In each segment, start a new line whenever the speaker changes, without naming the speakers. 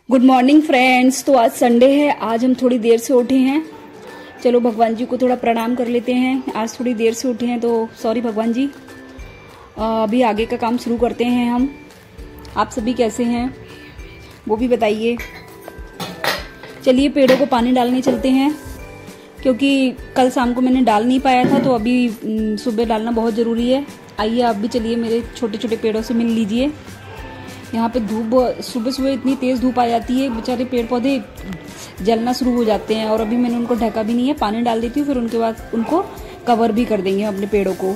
Good morning friends. तो आज Sunday है, आज हम थोड़ी देर से उठे हैं। चलो भगवान जी को थोड़ा प्रणाम कर लेते हैं। आज थोड़ी देर से उठे हैं तो सॉरी भगवान जी। अभी आगे का काम शुरू करते हैं हम। आप सभी कैसे हैं वो भी बताइए। चलिए पेड़ों को पानी डालने चलते हैं, क्योंकि कल शाम को मैंने डाल नहीं पाया था, तो अभी सुबह डालना बहुत ज़रूरी है। आइए आप भी चलिए मेरे छोटे छोटे पेड़ों से मिल लीजिए। यहाँ पे धूप सुबह सुबह इतनी तेज़ धूप आ जाती है, बेचारे पेड़ पौधे जलना शुरू हो जाते हैं। और अभी मैंने उनको ढका भी नहीं है, पानी डाल देती हूँ, फिर उनके बाद उनको कवर भी कर देंगे अपने पेड़ों को।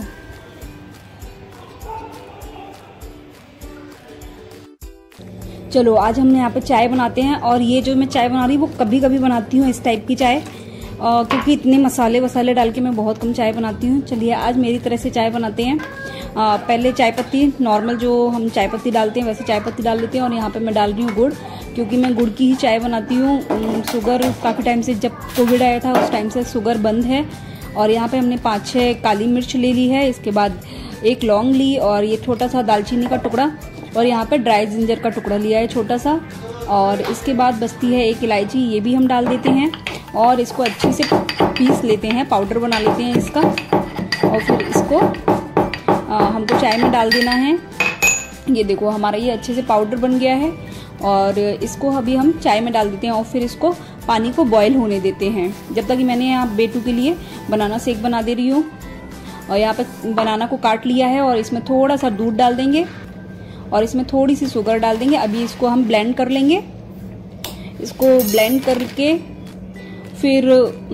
चलो आज हमने यहाँ पे चाय बनाते हैं। और ये जो मैं चाय बना रही हूँ वो कभी कभी बनाती हूँ इस टाइप की चाय, क्योंकि इतने मसाले वसाले डाल के मैं बहुत कम चाय बनाती हूँ। चलिए आज मेरी तरह से चाय बनाते हैं। पहले चाय पत्ती नॉर्मल जो हम चाय पत्ती डालते हैं वैसे चाय पत्ती डाल देते हैं। और यहाँ पे मैं डाल रही हूँ गुड़, क्योंकि मैं गुड़ की ही चाय बनाती हूँ। शुगर काफ़ी टाइम से, जब कोविड आया था उस टाइम से शुगर बंद है। और यहाँ पे हमने 5-6 काली मिर्च ले ली है, इसके बाद 1 लौंग ली, और ये छोटा सा दालचीनी का टुकड़ा, और यहाँ पे ड्राई जिंजर का टुकड़ा लिया है छोटा सा। और इसके बाद बचती है 1 इलायची, ये भी हम डाल देते हैं। और इसको अच्छे से पीस लेते हैं, पाउडर बना लेते हैं इसका। और फिर इसको हमको चाय में डाल देना है। ये देखो हमारा ये अच्छे से पाउडर बन गया है। और इसको अभी हम चाय में डाल देते हैं और फिर इसको पानी को बॉयल होने देते हैं, जब तक कि मैंने यहाँ बेटू के लिए बनाना शेक बना दे रही हूँ। और यहाँ पे बनाना को काट लिया है और इसमें थोड़ा सा दूध डाल देंगे और इसमें थोड़ी सी शुगर डाल देंगे। अभी इसको हम ब्लेंड कर लेंगे। इसको ब्लेंड करके फिर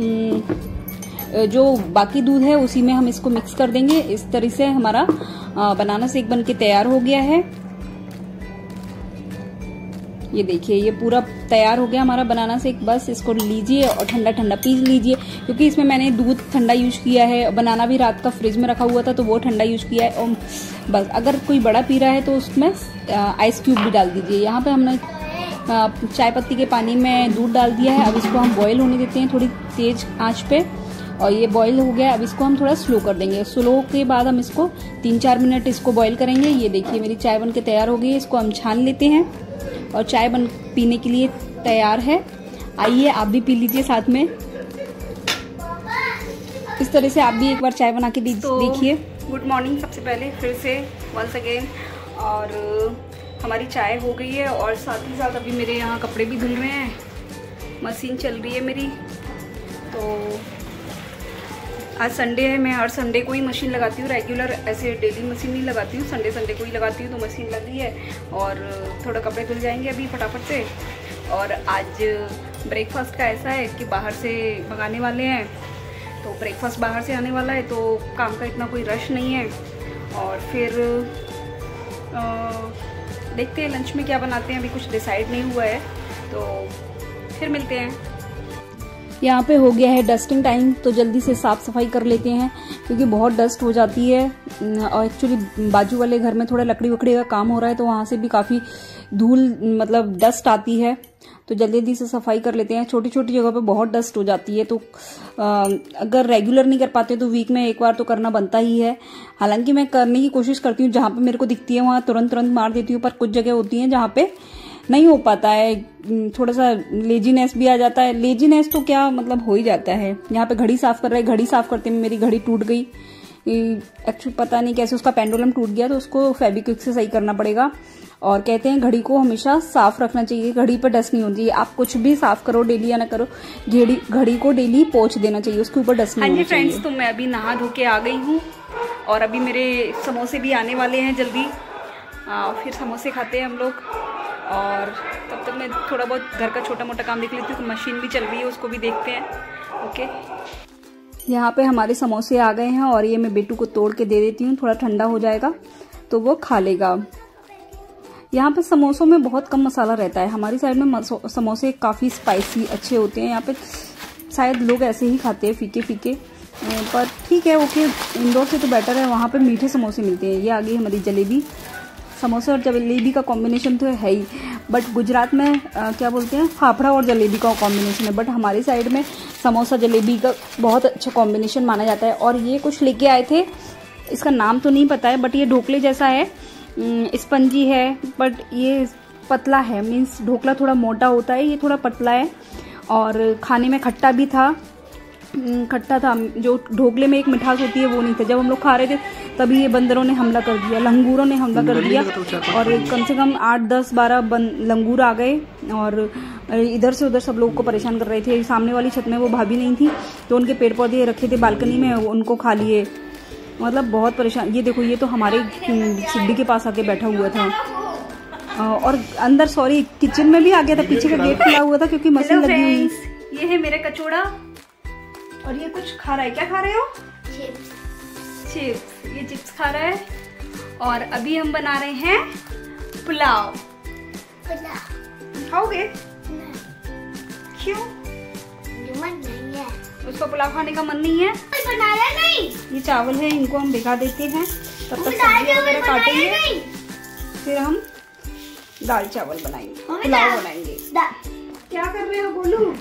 जो बाकी दूध है उसी में हम इसको मिक्स कर देंगे। इस तरह से हमारा बनाना शेक बन के तैयार हो गया है। ये देखिए ये पूरा तैयार हो गया हमारा बनाना शेक। बस इसको लीजिए और ठंडा ठंडा पी लीजिए, क्योंकि इसमें मैंने दूध ठंडा यूज किया है। बनाना भी रात का फ्रिज में रखा हुआ था तो वो ठंडा यूज किया है। और बस अगर कोई बड़ा पी रहा है तो उसमें आइस क्यूब भी डाल दीजिए। यहाँ पे हमने चाय पत्ती के पानी में दूध डाल दिया है। अब इसको हम बॉईल होने देते हैं थोड़ी तेज आंच पे। और ये बॉईल हो गया, अब इसको हम थोड़ा स्लो कर देंगे। स्लो के बाद हम इसको 3-4 मिनट इसको बॉईल करेंगे। ये देखिए मेरी चाय बन के तैयार हो गई है। इसको हम छान लेते हैं और चाय पीने के लिए तैयार है। आइए आप भी पी लीजिए साथ में। इस तरह से आप भी एक बार चाय बना के देखिए। गुड मॉर्निंग सबसे पहले फिर से वंस अगेन। और हमारी चाय हो गई है और साथ ही साथ अभी मेरे यहाँ कपड़े भी धुल रहे हैं। मशीन चल रही है मेरी। तो आज संडे है, मैं हर संडे को ही मशीन लगाती हूँ, रेगुलर ऐसे डेली मशीन नहीं लगाती हूँ, संडे को ही लगाती हूँ। तो मशीन लगी है और थोड़ा कपड़े धुल जाएंगे अभी फटाफट से। और आज ब्रेकफास्ट का ऐसा है कि बाहर से मंगाने वाले हैं, तो ब्रेकफास्ट बाहर से आने वाला है, तो काम का इतना कोई रश नहीं है। और फिर देखते हैं लंच में क्या बनाते हैं, अभी कुछ डिसाइड नहीं हुआ है, तो फिर मिलते हैं। यहाँ पे हो गया है डस्टिंग टाइम, तो जल्दी से साफ़ सफाई कर लेते हैं, क्योंकि बहुत डस्ट हो जाती है। और एक्चुअली बाजू वाले घर में थोड़ा लकड़ी वकड़ी का काम हो रहा है, तो वहाँ से भी काफ़ी धूल मतलब डस्ट आती है, तो जल्दी जल्दी से सफाई कर लेते हैं। छोटी छोटी जगह पे बहुत डस्ट हो जाती है, तो अगर रेगुलर नहीं कर पाते तो वीक में एक बार तो करना बनता ही है। हालांकि मैं करने की कोशिश करती हूँ, जहाँ पे मेरे को दिखती है वहाँ तुरंत मार देती हूँ, पर कुछ जगह होती हैं जहाँ पे नहीं हो पाता है, थोड़ा सा लेजीनेस भी आ जाता है। लेजीनेस तो क्या मतलब हो ही जाता है। यहाँ पे घड़ी साफ कर रहे हैं, घड़ी साफ करते में मेरी घड़ी टूट गई। एक्चुअली पता नहीं कैसे उसका पेंडुलम टूट गया, तो उसको फेविक्विक से सही करना पड़ेगा। और कहते हैं घड़ी को हमेशा साफ रखना चाहिए, घड़ी पर डस्ट नहीं होनी चाहिए। आप कुछ भी साफ करो डेली या ना करो, घड़ी को डेली पोंछ देना चाहिए, उसके ऊपर डस्ट नहीं होनी चाहिए। फ्रेंड्स, तो मैं अभी नहा धो के आ गई हूँ और अभी मेरे समोसे भी आने वाले हैं जल्दी। फिर समोसे खाते हैं हम लोग। और तब तक मैं थोड़ा बहुत घर का छोटा मोटा काम देख लेती हूँ। मशीन भी चल रही है, उसको भी देखते हैं। ओके, यहाँ पे हमारे समोसे आ गए हैं और ये मैं बेटू को तोड़ के दे देती हूँ, थोड़ा ठंडा हो जाएगा तो वो खा लेगा। यहाँ पे समोसों में बहुत कम मसाला रहता है। हमारी साइड में समोसे काफ़ी स्पाइसी अच्छे होते हैं। यहाँ पे शायद लोग ऐसे ही खाते हैं फीके फीके, पर ठीक है, ओके, इंदौर से तो बेटर है, वहाँ पे मीठे समोसे मिलते हैं। ये आ गई हमारी जलेबी। समोसे और जलेबी का कॉम्बिनेशन तो है ही, बट गुजरात में क्या बोलते हैं, फाफड़ा और जलेबी का कॉम्बिनेशन है। बट हमारी साइड में समोसा जलेबी का बहुत अच्छा कॉम्बिनेशन माना जाता है। और ये कुछ लेके आए थे, इसका नाम तो नहीं पता है, बट ये ढोकले जैसा है, स्पंजी है, बट ये पतला है, मीन्स ढोकला थोड़ा मोटा होता है, ये थोड़ा पतला है। और खाने में खट्टा भी था, खट्टा था। जो ढोकले में एक मिठास होती है वो नहीं था। जब हम लोग खा रहे थे तभी ये बंदरों ने हमला कर दिया, लंगूरों ने हमला कर दिया। और कम से कम 8, 10, 12 लंगूर आ गए और इधर से उधर सब लोगों को परेशान कर रहे थे। सामने वाली छत में वो भाभी नहीं थी तो उनके पेड़ पौधे रखे थे बालकनी में, उनको खा लिए। मतलब बहुत परेशान। ये देखो, ये तो हमारे सीढ़ी के पास आके बैठा हुआ था और अंदर सॉरी किचन में भी आ गया था। पीछे का गेट खुला हुआ था क्योंकि मशीन लगी हुई। ये है मेरा कचौड़ा और ये कुछ खा रहा है। क्या खा रहे हो? चिप्स। ये चिप्स खा रहा है। और अभी हम बना रहे हैं पुलाव। खाओगे? क्यों? मन नहीं है। उसको पुलाव खाने का मन नहीं है? बनाया नहीं। ये चावल है, इनको हम भिगा देते हैं, तब तक सब्जी वगैरह काटेंगे, फिर हम दाल चावल बनाएंगे, पुलाव बनाएंगे। क्या कर रहे हो बोलू?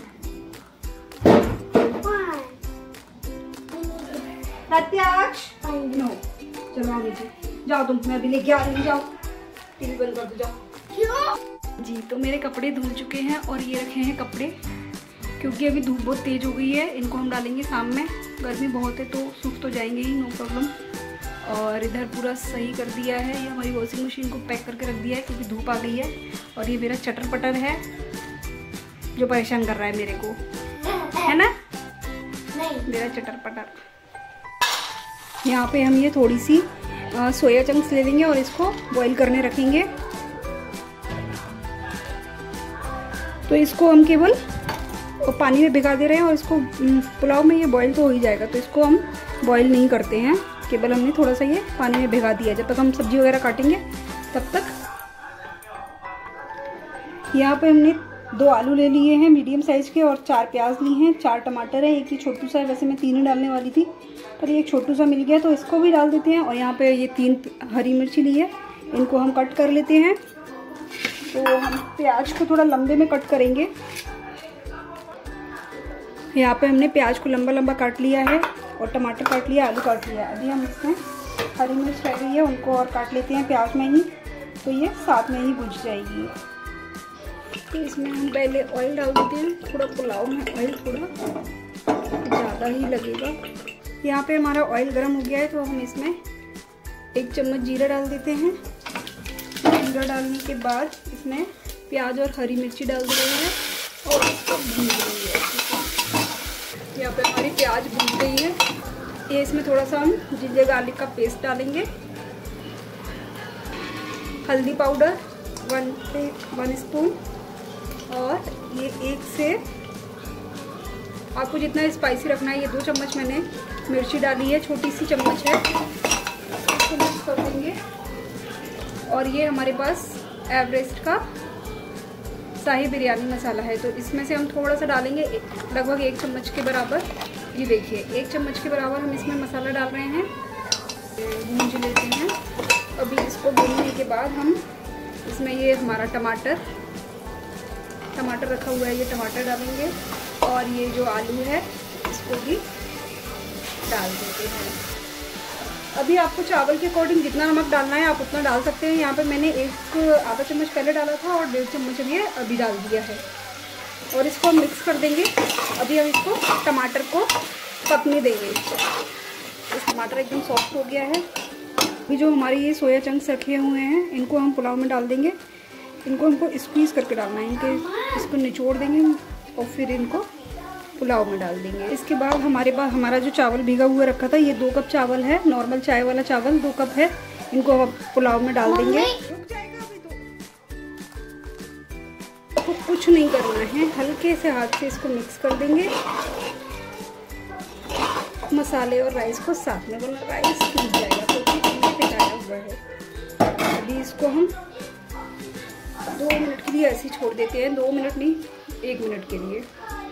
प्रत्याक्ष नो, चलो नीचे जाओ तुम, मैं अभी लेके आ रही। जाओ टीवी बंद कर दो, जाओ। क्यों? जी तो मेरे कपड़े धुल चुके हैं और ये रखे हैं कपड़े, क्योंकि अभी धूप बहुत तेज हो गई है। इनको हम डालेंगे शाम में, गर्मी बहुत है तो सूख तो जाएंगे ही, नो प्रॉब्लम। और इधर पूरा सही कर दिया है। ये हमारी वॉशिंग मशीन को पैक करके रख दिया है क्योंकि धूप आ गई है। और ये मेरा चटर पटर है जो परेशान कर रहा है मेरे को, है ना? नहीं, मेरा चटर पटर। यहाँ पे हम ये थोड़ी सी सोया चंक्स ले लेंगे और इसको बॉईल करने रखेंगे। तो इसको हम केवल पानी में भिगा दे रहे हैं और इसको पुलाव में ये बॉईल तो हो ही जाएगा, तो इसको हम बॉईल नहीं करते हैं, केवल हमने थोड़ा सा ये पानी में भिगा दिया। जब तक हम सब्जी वगैरह काटेंगे तब तक। यहाँ पे हमने 2 आलू ले लिए हैं मीडियम साइज के और 4 प्याज लिए हैं, 4 टमाटर है, एक ही छोटू सा है। वैसे मैं 3 ही डालने वाली थी पर ये एक छोटू सा मिल गया तो इसको भी डाल देते हैं। और यहाँ पे ये 3 हरी मिर्ची ली है, इनको हम कट कर लेते हैं। तो हम प्याज को थोड़ा लंबे में कट करेंगे। यहाँ पे हमने प्याज को लंबा लंबा काट लिया है और टमाटर काट लिया, आलू काट लिया। अभी हम इसमें हरी मिर्च रह गई है, उनको और काट लेते हैं प्याज में ही, तो ये साथ में ही भुज जाएगी। तो इसमें हम पहले ऑयल डाल देते हैं। थोड़ा पुलाव में ऑयल थोड़ा ज़्यादा ही लगेगा। यहाँ पे हमारा ऑयल गर्म हो गया है तो हम इसमें 1 चम्मच जीरा डाल देते हैं। जीरा डालने के बाद इसमें प्याज और हरी मिर्ची डाल दे रहे हैं और इसको भून देंगे। यहाँ पे हमारी प्याज भून गई है। ये इसमें थोड़ा सा हम जिंजर गार्लिक का पेस्ट डालेंगे, हल्दी पाउडर 1 स्पून, और ये 1 से आपको जितना स्पाइसी रखना है, ये 2 चम्मच मैंने मिर्ची डाली है, छोटी सी चम्मच है, इसको मिक्स कर देंगे। और ये हमारे पास एवरेस्ट का शाही बिरयानी मसाला है तो इसमें से हम थोड़ा सा डालेंगे, लगभग 1 चम्मच के बराबर। ये देखिए 1 चम्मच के बराबर हम इसमें मसाला डाल रहे हैं, भूंज लेते हैं। अभी इसको भूनने के बाद हम इसमें ये हमारा टमाटर रखा हुआ है, ये टमाटर डालेंगे और ये जो आलू है इसको भी डाल देते हैं। अभी आपको चावल के अकॉर्डिंग जितना नमक डालना है आप उतना डाल सकते हैं। यहाँ पे मैंने आधा चम्मच पहले डाला था और 1.5 चम्मच अभी डाल दिया है और इसको हम मिक्स कर देंगे। अभी हम इसको टमाटर को पकने देंगे। इस टमाटर एकदम सॉफ्ट हो गया है। अभी जो हमारे ये सोया चंक्स रखे हुए हैं इनको हम पुलाव में डाल देंगे। इनको हमको स्क्वीज़ करके डालना है, इसको निचोड़ देंगे और फिर इनको पुलाव में डाल देंगे। इसके बाद हमारे पास हमारा जो चावल भीगा हुआ रखा था, ये 2 कप चावल है, नॉर्मल चाय वाला चावल 2 कप है, इनको हम पुलाव में डाल देंगे। तो कुछ नहीं करना है, हल्के से हाथ से इसको मिक्स कर देंगे। मसाले और राइस को साथ में, वरना राइस टूट जाएगा क्योंकि हमने भिगाया हुआ है। अभी इसको हम 2 मिनट के लिए ऐसे ही छोड़ देते हैं, 2 मिनट नहीं 1 मिनट के लिए।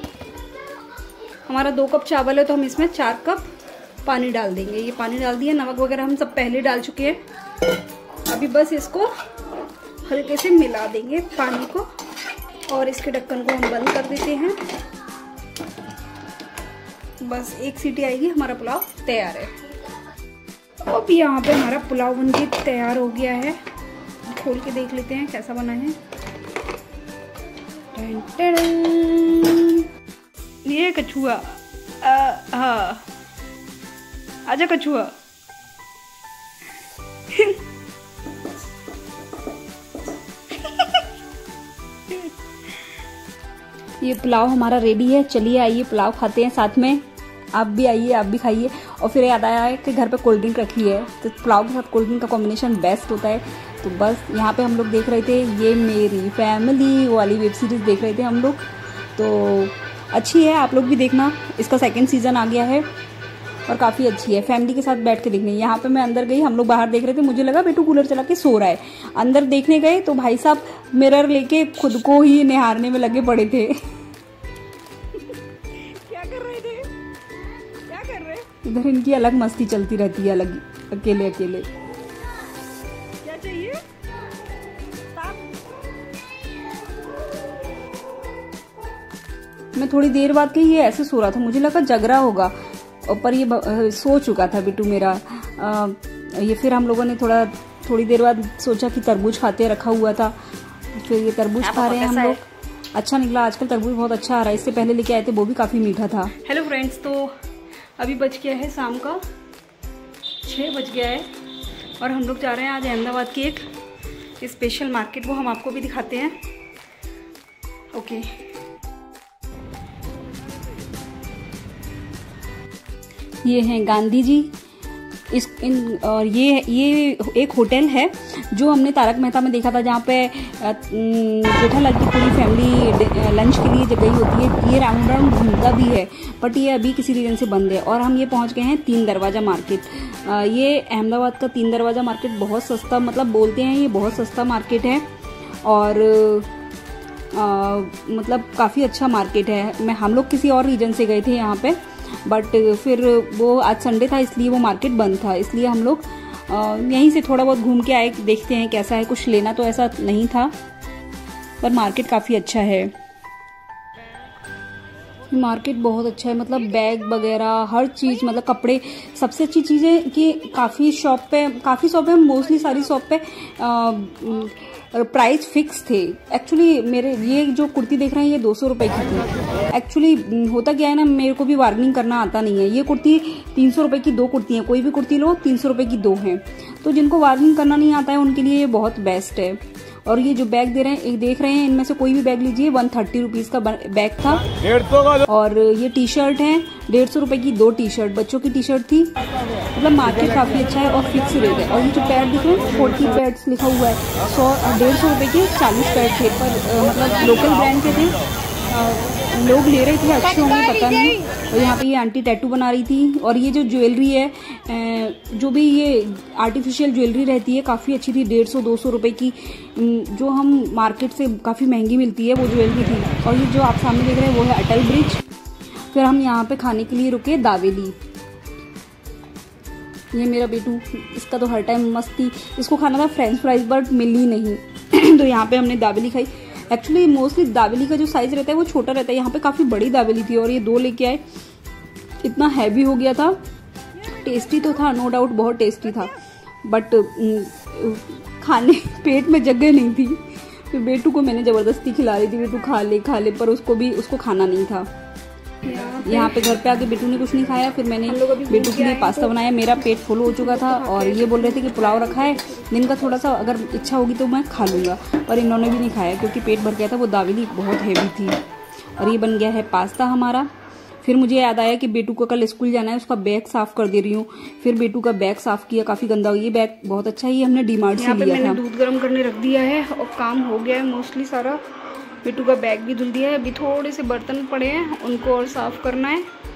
हमारा 2 कप चावल है तो हम इसमें 4 कप पानी डाल देंगे। ये पानी डाल दिया, नमक वगैरह हम सब पहले डाल चुके हैं। अभी बस इसको हल्के से मिला देंगे पानी को और इसके ढक्कन को हम बंद कर देते हैं। बस 1 सीटी आएगी, हमारा पुलाव तैयार है। अब यहाँ पे हमारा पुलाव बनके तैयार हो गया है। खोल के देख लेते हैं कैसा बना है। ये कछुआ, हाँ आजा कछुआ। ये पुलाव हमारा रेडी है, चलिए आइए पुलाव खाते हैं साथ में। आप भी आइए, आप भी खाइए। और फिर याद आया है कि घर पे कोल्ड ड्रिंक रखी है, तो पुलाव के साथ कोल्ड ड्रिंक का कॉम्बिनेशन बेस्ट होता है। तो बस यहाँ पे हम लोग देख रहे थे ये मेरी फैमिली वाली वेब सीरीज़ देख रहे थे हम लोग। तो अच्छी है, आप लोग भी देखना। इसका 2nd सीज़न आ गया है और काफ़ी अच्छी है, फैमिली के साथ बैठ के देखनी है। यहाँ पे मैं अंदर गई, हम लोग बाहर देख रहे थे, मुझे लगा बेटू कूलर चला के सो रहा है। अंदर देखने गए तो भाई साहब मिरर लेके खुद को ही निहारने में लगे पड़े थे। क्या कर रहे थे, क्या कर रहे? इधर इनकी अलग मस्ती चलती रहती है, अलग अकेले अकेले। क्या चाहिए? मैं थोड़ी देर बाद के ये ऐसे सो रहा था, मुझे लगा जग रहा होगा, पर ये सो चुका था बिट्टू मेरा। ये फिर हम लोगों ने थोड़ी देर बाद सोचा कि तरबूज खाते रखा हुआ था, फिर ये तरबूज खा रहे हैं हम लोग। अच्छा निकला, आजकल तरबूज बहुत अच्छा आ रहा है। इससे पहले लेके आए थे, वो भी काफ़ी मीठा था। हेलो फ्रेंड्स, तो अभी बज गया है शाम का 6 बज गया है और हम लोग जा रहे हैं आज अहमदाबाद की एक स्पेशल मार्केट, वो हम आपको भी दिखाते हैं। ओके, ये हैं गांधी जी। और ये एक होटल है जो हमने तारक मेहता में देखा था, जहाँ पे जेठालाल की पूरी फैमिली लंच के लिए गई होती है। ये राउंड राउंड घूमता भी है, बट ये अभी किसी रीजन से बंद है। और हम ये पहुँच गए हैं 3 दरवाज़ा मार्केट। ये अहमदाबाद का 3 दरवाज़ा मार्केट बहुत सस्ता, मतलब बोलते हैं ये बहुत सस्ता मार्केट है और मतलब काफ़ी अच्छा मार्केट है। हम लोग किसी और रीजन से गए थे यहाँ पे, बट फिर वो आज संडे था इसलिए वो मार्केट बंद था, इसलिए हम लोग यहीं से थोड़ा बहुत घूम के आए, देखते हैं कैसा है। कुछ लेना तो ऐसा नहीं था, पर मार्केट काफ़ी अच्छा है। मार्केट बहुत अच्छा है, मतलब बैग वगैरह हर चीज़, मतलब कपड़े, सबसे अच्छी चीज़ें कि काफ़ी शॉप पे मोस्टली सारी शॉप पे प्राइस फिक्स थे। एक्चुअली मेरे ये जो कुर्ती देख रहे हैं ये 200 रुपये की थी। एक्चुअली होता क्या है ना, मेरे को भी बार्गेनिंग करना आता नहीं है। ये कुर्ती 300 रुपये की 2 कुर्ती हैं, कोई भी कुर्ती लो 300 रुपये की 2 हैं। तो जिनको बार्गेनिंग करना नहीं आता है उनके लिए ये बहुत बेस्ट है। और ये जो बैग दे रहे हैं, एक देख रहे हैं, इनमें से कोई भी बैग लीजिए। 130 रुपीज़ का बैग था। और ये टी शर्ट है 150 रुपये की 2 टी शर्ट, बच्चों की टी शर्ट थी। मतलब मार्केट काफ़ी अच्छा है और फिक्स रेट है। और ये जो पैड दिख रहे हैं 40 पैड्स लिखा हुआ है, 150 रुपये के 40 पैड थे, पर मतलब लोकल ब्रांड के थे। लोग ले रहे थे, अच्छे होंगे पता नहीं। और यहाँ पे ये आंटी टैटू बना रही थी। और ये जो ज्वेलरी है, जो भी ये आर्टिफिशियल ज्वेलरी रहती है, काफ़ी अच्छी थी। 150-200 रुपये की, जो हम मार्केट से काफ़ी महंगी मिलती है वो ज्वेलरी थी। और ये जो आप सामने देख रहे हैं वो है अटल ब्रिज। फिर हम यहाँ पे खाने के लिए रुके दावेली। ये मेरा बेटू, इसका तो हर टाइम मस्ती, इसको खाना था फ्रेंच फ्राइज बट मिली नहीं। तो यहाँ पे हमने दावेली खाई। एक्चुअली मोस्टली दावेली का जो साइज रहता है वो छोटा रहता है, यहाँ पे काफ़ी बड़ी दावेली थी और ये 2 लेके आए। इतना हैवी हो गया था। टेस्टी तो था, नो डाउट बहुत टेस्टी था, बट खाने पेट में जगह नहीं थी। फिर बेटू को मैंने ज़बरदस्ती खिला रही थी, बेटू खा ले, पर उसको खाना नहीं था। यहाँ पे घर पे आके बेटू ने कुछ नहीं खाया। फिर मैंने बेटू के लिए पास्ता बनाया, मेरा पेट फुल हो चुका था। और ये बोल रहे थे कि पुलाव रखा है, दिन का थोड़ा सा अगर इच्छा होगी तो मैं खा लूँगा, पर इन्होंने भी नहीं खाया क्योंकि पेट भर गया था। वो दावेली बहुत हैवी थी। और ये बन गया है पास्ता हमारा। फिर मुझे याद आया कि बेटू को कल स्कूल जाना है, उसका बैग साफ़ कर दे रही हूँ। फिर बेटू का बैग साफ़ किया, काफ़ी गंदा हो। ये बैग बहुत अच्छा है, ये हमने डीमार्ट से लिया था। मैंने दूध गर्म करने रख दिया है और काम हो गया है मोस्टली सारा। बेटू का बैग भी धुल दिया है। अभी थोड़े से बर्तन पड़े हैं, उनको और साफ़ करना है।